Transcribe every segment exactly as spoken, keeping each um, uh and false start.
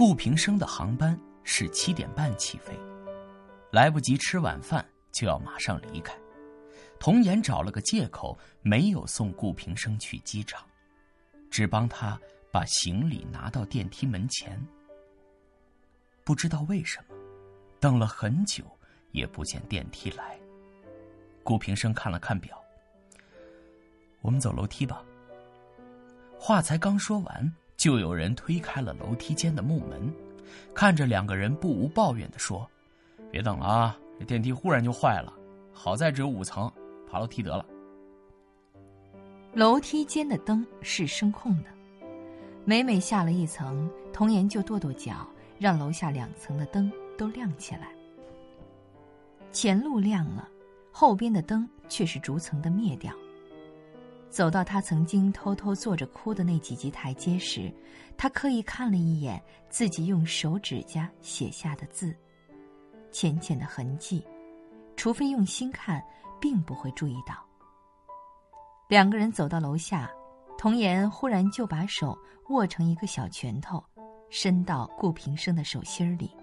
顾平生的航班是七点半起飞，来不及吃晚饭就要马上离开。童言找了个借口，没有送顾平生去机场，只帮他把行李拿到电梯门前。不知道为什么，等了很久也不见电梯来。顾平生看了看表，我们走楼梯吧。话才刚说完，就有人推开了楼梯间的木门，看着两个人不无抱怨地说：别等了啊，这电梯忽然就坏了，好在只有五层，爬楼梯得了。 楼梯间的灯是声控的，每每下了一层，童言就跺跺脚，让楼下两层的灯都亮起来。前路亮了，后边的灯却是逐层的灭掉。走到他曾经偷偷坐着哭的那几级台阶时，他刻意看了一眼自己用手指甲写下的字，浅浅的痕迹，除非用心看，并不会注意到。两个人走到楼下，童言忽然就把手握成一个小拳头，伸到顾平生的手心里。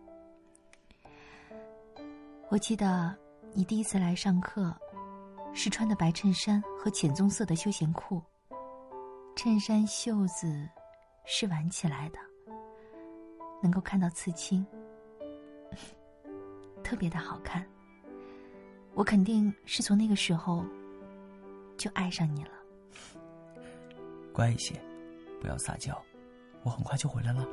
我记得你第一次来上课是穿的白衬衫和浅棕色的休闲裤，衬衫袖子是挽起来的，能够看到刺青，特别的好看。我肯定是从那个时候就爱上你了。 乖一些，不要撒娇，我很快就回来了。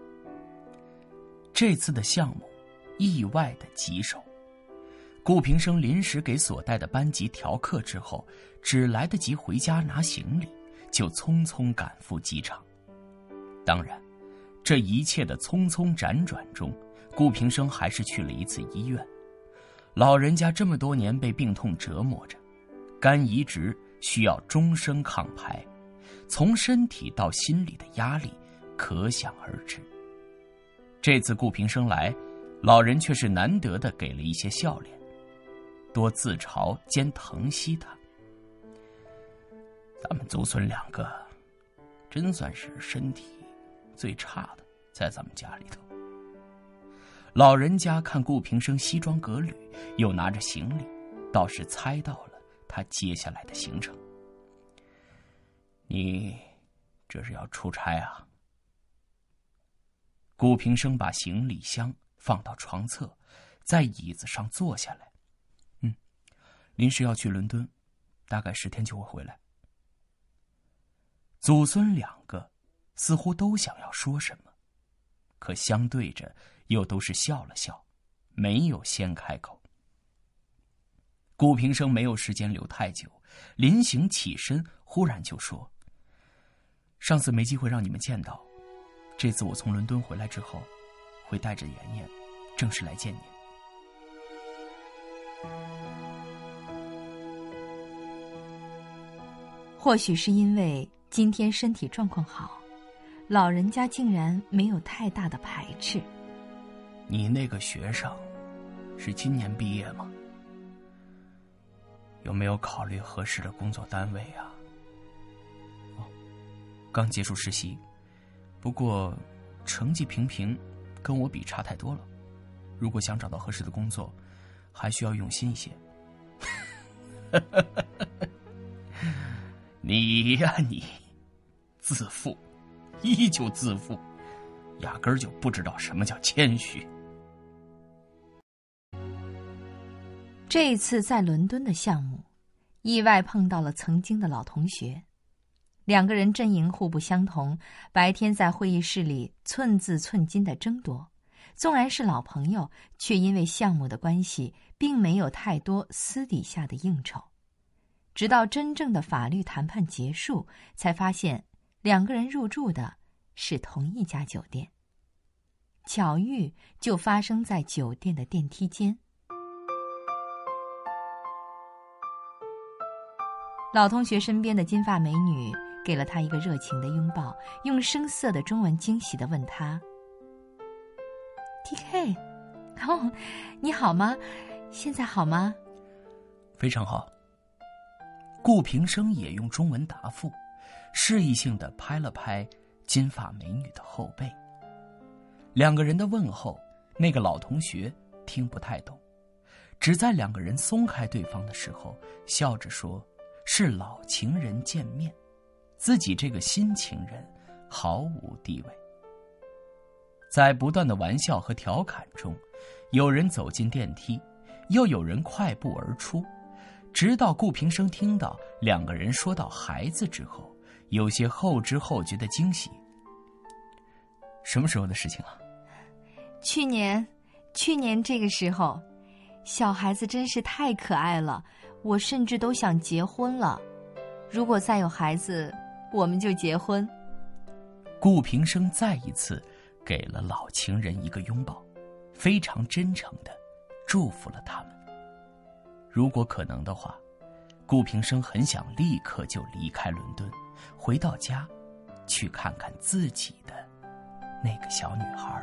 这次的项目意外的棘手，顾平生临时给所带的班级调课之后，只来得及回家拿行李，就匆匆赶赴机场。当然，这一切的匆匆辗转中，顾平生还是去了一次医院。老人家这么多年被病痛折磨着，肝移植需要终生抗排，从身体到心理的压力可想而知。这次顾平生来，老人却是难得的给了一些笑脸，多自嘲兼疼惜他。咱们祖孙两个真算是身体最差的，在咱们家里头。老人家看顾平生西装革履，又拿着行李，倒是猜到了他接下来的行程。你这是要出差啊？顾平生把行李箱放到床侧，在椅子上坐下来。嗯，临时要去伦敦，大概十天就会回来。祖孙两个似乎都想要说什么，可相对着又都是笑了笑，没有先开口。顾平生没有时间留太久，临行起身，忽然就说：上次没机会让你们见到，这次我从伦敦回来之后，会带着妍妍正式来见您。 或许是因为今天身体状况好，老人家竟然没有太大的排斥。 你那个学生是今年毕业吗？有没有考虑合适的工作单位啊？哦，刚结束实习，不过成绩平平，跟我比差太多了。如果想找到合适的工作，还需要用心一些。你呀你，自负，依旧自负，压根儿就不知道什么叫谦虚。 这一次在伦敦的项目，意外碰到了曾经的老同学，两个人阵营互不相同，白天在会议室里寸字寸金的争夺，纵然是老朋友，却因为项目的关系，并没有太多私底下的应酬。直到真正的法律谈判结束，才发现两个人入住的是同一家酒店。巧遇就发生在酒店的电梯间。老同学身边的金发美女给了他一个热情的拥抱，用生涩的中文惊喜地问他 ：“T K， 哦，你好吗？现在好吗？” 非常好。顾平生也用中文答复，示意性地拍了拍金发美女的后背。 两个人的问候，那个老同学听不太懂，只在两个人松开对方的时候，笑着说是老情人见面，自己这个新情人毫无地位。在不断的玩笑和调侃中，有人走进电梯，又有人快步而出，直到顾平生听到两个人说到孩子之后，有些后知后觉的惊喜。什么时候的事情啊？ 去年，去年这个时候，小孩子真是太可爱了，我甚至都想结婚了。如果再有孩子，我们就结婚。 顾平生再一次给了老情人一个拥抱，非常真诚地祝福了他们。如果可能的话，顾平生很想立刻就离开伦敦，回到家，去看看自己的那个小女孩。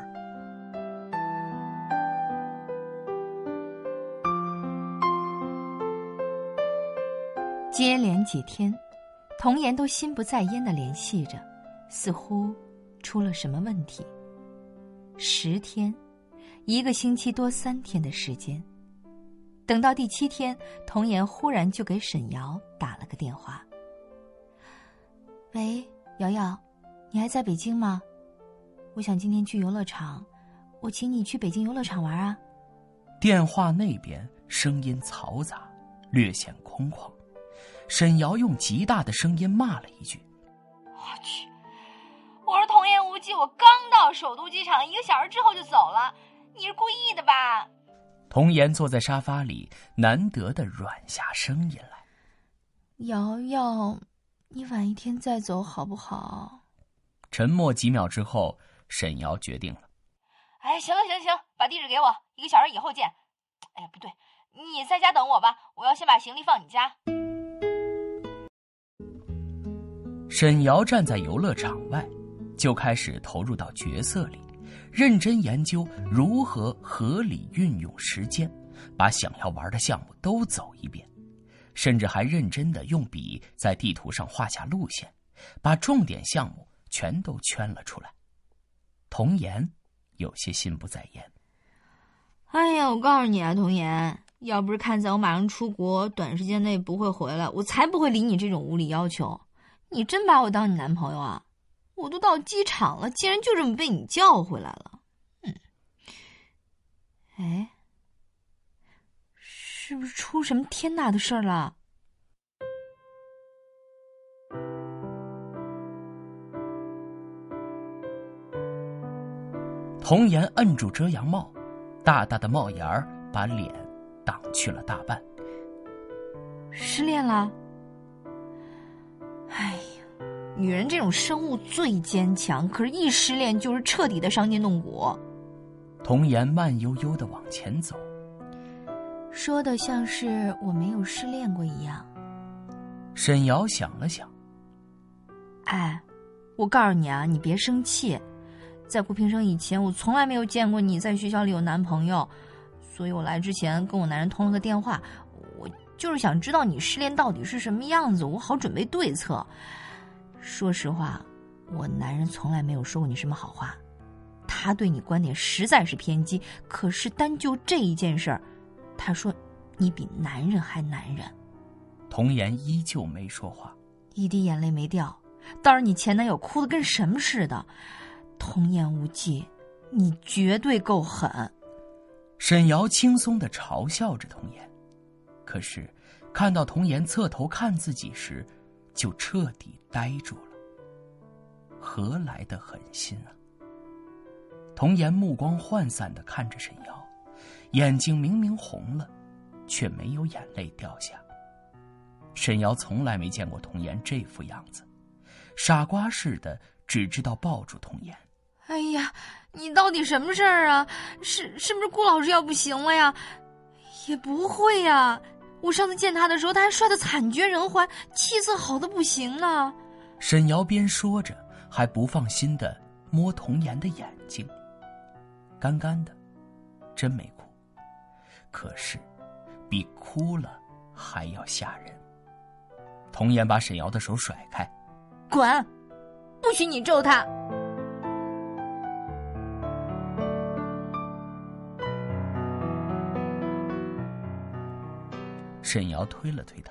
接连几天，童言都心不在焉地联系着，似乎出了什么问题。十天，一个星期多三天的时间，等到第七天，童言忽然就给沈瑶打了个电话。喂，瑶瑶，你还在北京吗？我想今天去游乐场，我请你去北京游乐场玩啊。 电话那边声音嘈杂，略显空旷。沈瑶用极大的声音骂了一句： 我去，我说童言无忌，我刚到首都机场一个小时之后就走了，你是故意的吧？ 童言坐在沙发里，难得的软下声音来。 瑶瑶，你晚一天再走好不好？ 沉默几秒之后，沈瑶决定了。 哎，行了行了行了，把地址给我，一个小时以后见。哎呀，不对，你在家等我吧，我要先把行李放你家。 沈瑶站在游乐场外，就开始投入到角色里，认真研究如何合理运用时间，把想要玩的项目都走一遍，甚至还认真地用笔在地图上画下路线，把重点项目全都圈了出来。童言有些心不在焉。 哎呀，我告诉你啊，童言，要不是看在我马上出国，短时间内不会回来，我才不会理你这种无理要求。你真把我当你男朋友啊？我都到机场了，竟然就这么被你叫回来了。嗯，哎，是不是出什么天大的事儿了？ 童言摁住遮阳帽，大大的帽檐儿把脸挡去了大半。 失恋了？哎呀，女人这种生物最坚强，可是一失恋就是彻底的伤筋动骨。 童言慢悠悠地往前走， 说的像是我没有失恋过一样。 沈瑶想了想， 哎，我告诉你啊，你别生气，在顾平生以前，我从来没有见过你在学校里有男朋友，所以我来之前跟我男人通了个电话，我就是想知道你失恋到底是什么样子，我好准备对策。说实话，我男人从来没有说过你什么好话，他对你观点实在是偏激，可是单就这一件事儿，他说你比男人还男人。 童言依旧没说话， 一滴眼泪没掉，倒是你前男友哭得跟什么似的。童言无忌，你绝对够狠。 沈瑶轻松地嘲笑着童言，可是看到童言侧头看自己时，就彻底呆住了。何来的狠心啊？童言目光涣散地看着沈瑶，眼睛明明红了，却没有眼泪掉下。沈瑶从来没见过童言这副样子，傻瓜似的只知道抱住童言。 哎呀，你到底什么事儿啊？是是不是顾老师要不行了呀？也不会呀，我上次见他的时候，他还摔得惨绝人寰，气色好得不行呢。 沈瑶边说着，还不放心地摸童言的眼睛，干干的，真没哭，可是比哭了还要吓人。童言把沈瑶的手甩开， 滚，不许你咒他。 沈瑶推了推他：“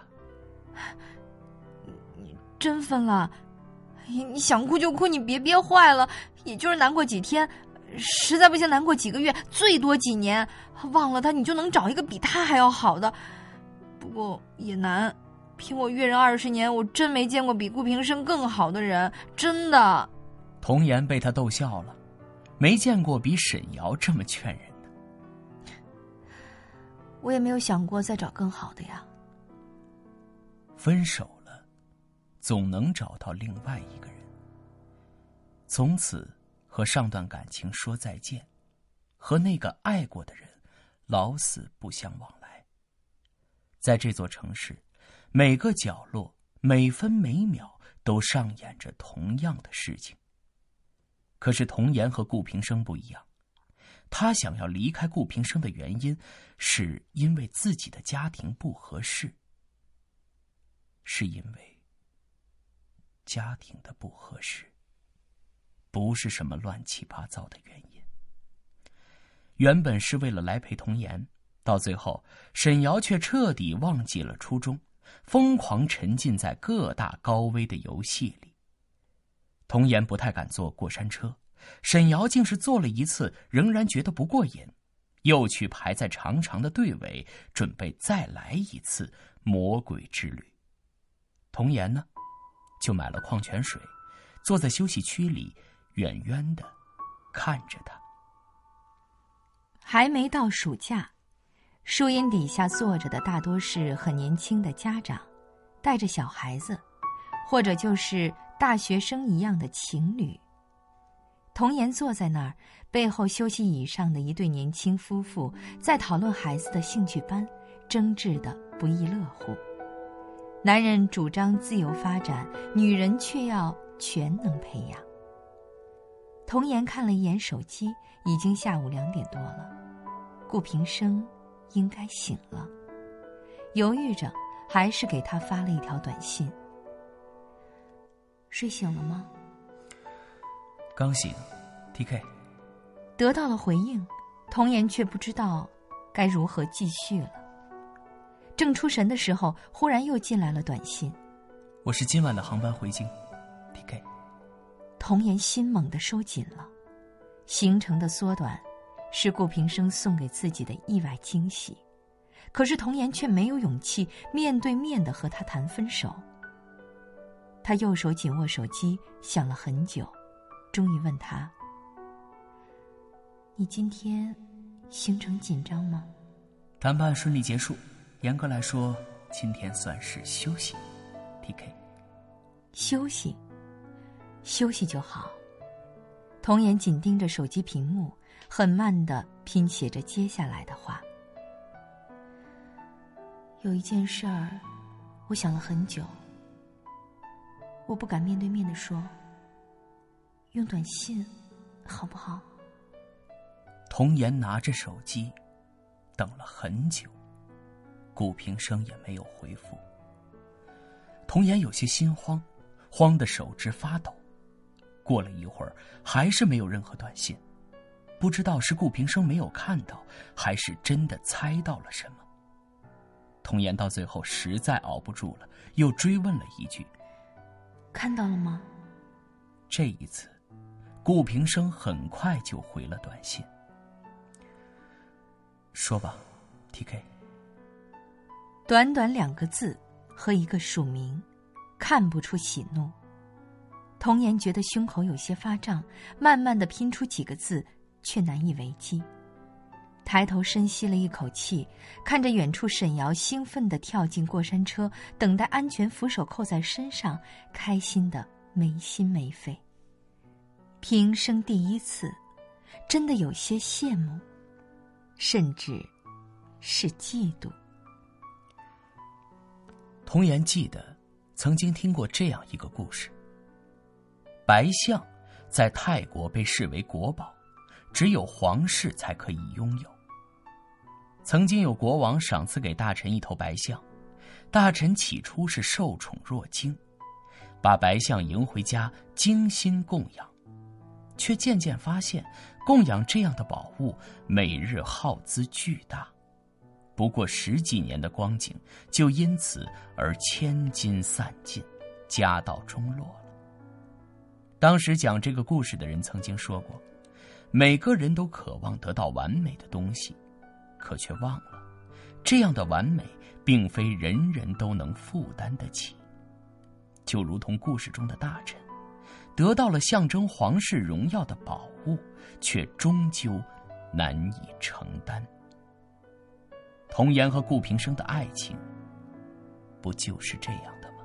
你真分了？你想哭就哭，你别憋坏了。也就是难过几天，实在不行难过几个月，最多几年。忘了他，你就能找一个比他还要好的。不过也难，凭我阅人二十年，我真没见过比顾平生更好的人，真的。” 童颜被他逗笑了，没见过比沈瑶这么劝人的。 我也没有想过再找更好的呀。 分手了，总能找到另外一个人。从此和上段感情说再见，和那个爱过的人老死不相往来。在这座城市，每个角落每分每秒都上演着同样的事情。可是童颜和顾平生不一样，他想要离开顾平生的原因，是因为自己的家庭不合适，是因为家庭的不合适，不是什么乱七八糟的原因。原本是为了来陪童颜，到最后沈瑶却彻底忘记了初衷，疯狂沉浸在各大高危的游戏里。童颜不太敢坐过山车，沈瑶竟是坐了一次，仍然觉得不过瘾，又去排在长长的队尾，准备再来一次魔鬼之旅。童颜呢，就买了矿泉水，坐在休息区里，远远的看着他。 还没到暑假，树荫底下坐着的大多是很年轻的家长，带着小孩子，或者就是大学生一样的情侣。童颜坐在那儿，背后休息椅上的一对年轻夫妇在讨论孩子的兴趣班，争执得不亦乐乎。男人主张自由发展，女人却要全能培养。童颜看了一眼手机，已经下午两点多了，顾平生应该醒了。犹豫着，还是给他发了一条短信：“睡醒了吗？” 刚醒 T K。 得到了回应，童颜却不知道该如何继续了。正出神的时候，忽然又进来了短信：“ 我是今晚的航班回京 T K。 童颜心猛地收紧了。行程的缩短是顾平生送给自己的意外惊喜，可是童颜却没有勇气面对面地和他谈分手。他右手紧握手机，想了很久，终于问他：“你今天行程紧张吗？” 谈判顺利结束，严格来说今天算是休息 T K。 休息休息就好。童颜紧盯着手机屏幕，很慢地拼写着接下来的话：“有一件事儿我想了很久，我不敢面对面地说，用短信好不好？” 童颜拿着手机等了很久，顾平生也没有回复。童颜有些心慌，慌得手指发抖。过了一会儿，还是没有任何短信，不知道是顾平生没有看到，还是真的猜到了什么。童颜到最后实在熬不住了，又追问了一句：“ 看到了吗？” 这一次，顾平生很快就回了短信：“说吧 T K。” 短短两个字和一个署名，看不出喜怒。童颜觉得胸口有些发胀，慢慢地拼出几个字，却难以为继。抬头深吸了一口气，看着远处沈瑶兴奋地跳进过山车，等待安全扶手扣在身上，开心得没心没肺。平生第一次，真的有些羡慕，甚至是嫉妒。 童颜记得曾经听过这样一个故事：白象在泰国被视为国宝，只有皇室才可以拥有。曾经有国王赏赐给大臣一头白象，大臣起初是受宠若惊，把白象迎回家精心供养，却渐渐发现供养这样的宝物每日耗资巨大， 不过十几年的光景，就因此而千金散尽，家道中落了。当时讲这个故事的人曾经说过，每个人都渴望得到完美的东西，可却忘了，这样的完美并非人人都能负担得起。就如同故事中的大臣，得到了象征皇室荣耀的宝物，却终究难以承担。童颜和顾平生的爱情，不就是这样的吗？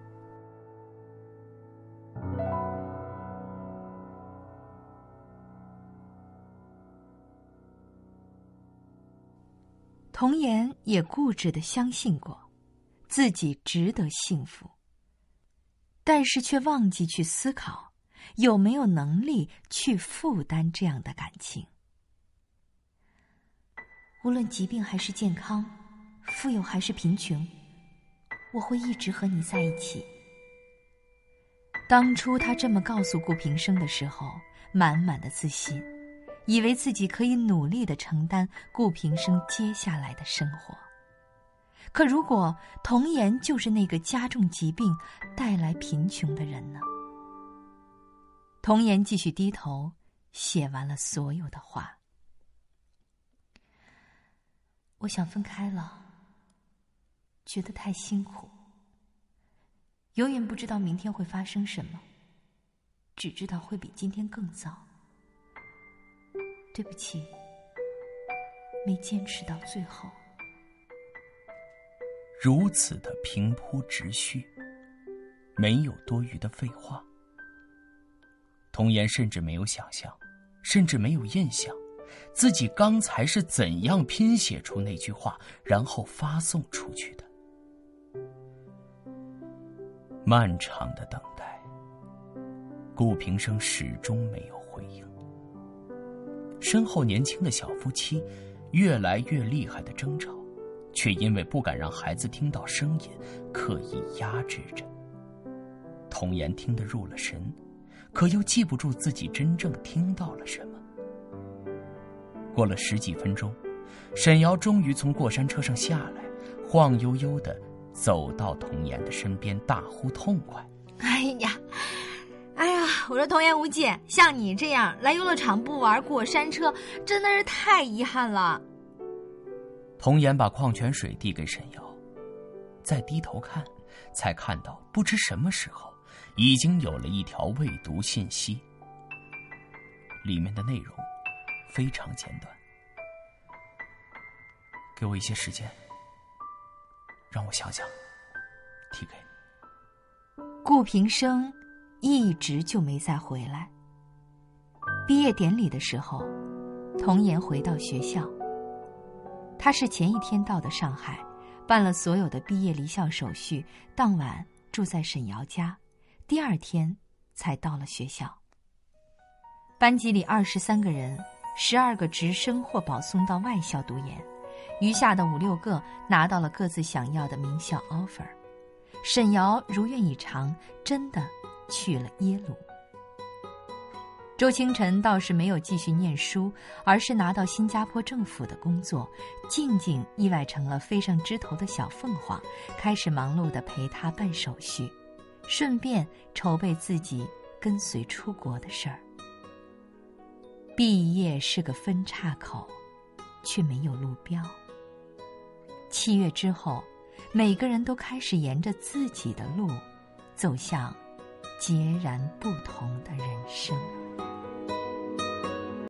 童颜也固执地相信过，自己值得幸福，但是却忘记去思考，有没有能力去负担这样的感情。无论疾病还是健康，富有还是贫穷，我会一直和你在一起。当初他这么告诉顾平生的时候，满满的自信，以为自己可以努力地承担顾平生接下来的生活。可如果童颜就是那个加重疾病带来贫穷的人呢？童颜继续低头写完了所有的话。我想分开了，觉得太辛苦，永远不知道明天会发生什么，只知道会比今天更糟。对不起，没坚持到最后。 如此的平铺直叙，没有多余的废话。童颜甚至没有想象，甚至没有印象，自己刚才是怎样拼写出那句话，然后发送出去的。漫长的等待，顾平生始终没有回应。身后年轻的小夫妻越来越厉害的争吵，却因为不敢让孩子听到声音，刻意压制着。童颜听得入了神，可又记不住自己真正听到了什么。过了十几分钟，沈瑶终于从过山车上下来，晃悠悠地走到童颜的身边，大呼痛快： 哎呀，哎呀，我说童颜无忌，像你这样来游乐场不玩过山车，真的是太遗憾了。 童颜把矿泉水递给沈瑶，再低头看，才看到不知什么时候已经有了一条未读信息，里面的内容非常简短：给我一些时间，让我想想 T K。 顾平生一直就没再回来。毕业典礼的时候，童颜回到学校，他是前一天到的上海，办了所有的毕业离校手续，当晚住在沈瑶家，第二天才到了学校。班级里二十三个人，十二个直升或保送到外校读研，余下的五六个拿到了各自想要的名校 offer。 沈瑶如愿以偿，真的去了耶鲁。周清晨倒是没有继续念书，而是拿到新加坡政府的工作，静静意外成了飞上枝头的小凤凰，开始忙碌地陪他办手续，顺便筹备自己跟随出国的事儿。毕业是个分岔口，却没有路标。七月之后，每个人都开始沿着自己的路，走向截然不同的人生。